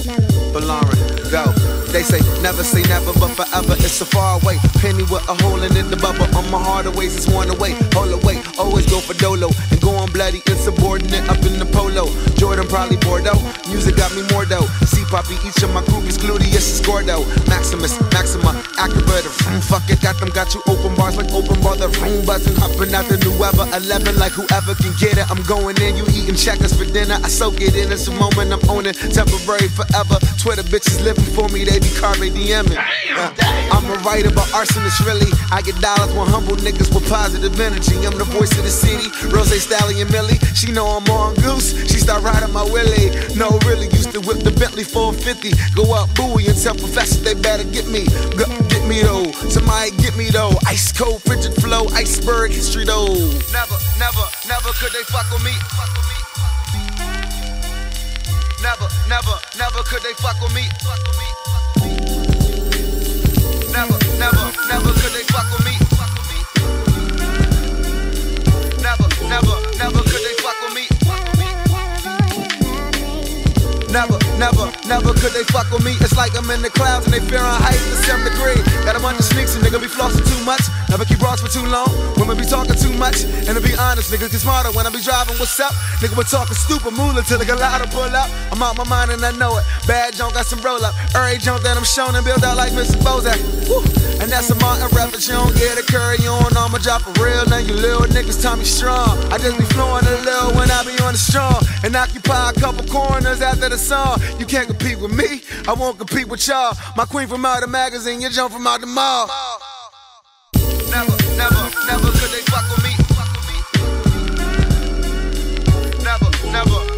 Lauren, go. They say never, but forever it's so far away. Penny with a hole in it, the bubble on my heart always is one away. Hold away, always go for dolo and go on bloody insubordinate up in the polo. Jordan probably Bordeaux, music got me more dough. See Poppy, each of my groupies gluteus is Gordo. Maximus, Maxima, Acura, the room, fuck it, got you open bars like open bar, the room buzzing, hopping out the new ever 11 like whoever can get it. I'm going in, you eating checkers for dinner, I soak it in, it's a moment I'm owning, temporary forever. Twitter bitches living for me, they be carving DMing. I'm a writer, but arsonist really. I get dollars when humble niggas with positive energy. I'm the voice of the city, Rose Stallion Millie. She know I'm on goose, she start riding my willy. No, really, used to whip the Bentley 450. Go up buoy and tell professors they better get me. Get me though, somebody get me though. Ice cold, frigid flow, iceberg history though. Never could they fuck with me. Never could they fuck with me. Never could they fuck with me. Never could they fuck with me. Never could they fuck with me. It's like I'm in the clouds and they fearing heights to some degree. Got a bunch of sneaks and nigga be flossing too much. Never keep bras for too long. Women be talking too much. And to be honest, niggas get smarter when I be driving. What's up? Nigga be talking stupid moolah till they get loud and pull up. I'm out my mind and I know it. Bad junk got some roll up. Every junk that I'm shown and build out like Mr. Bozak. Woo. And that's a Martin reference. You don't get a curry on. I'ma drop a real. Now you little niggas tell me strong. I just be flowing a little when I be on the strong. And occupy a couple corners after the song. You can't compete with me, I won't compete with y'all. My queen from out the magazine, you jump from out the mall. Never could they fuck with me. Never.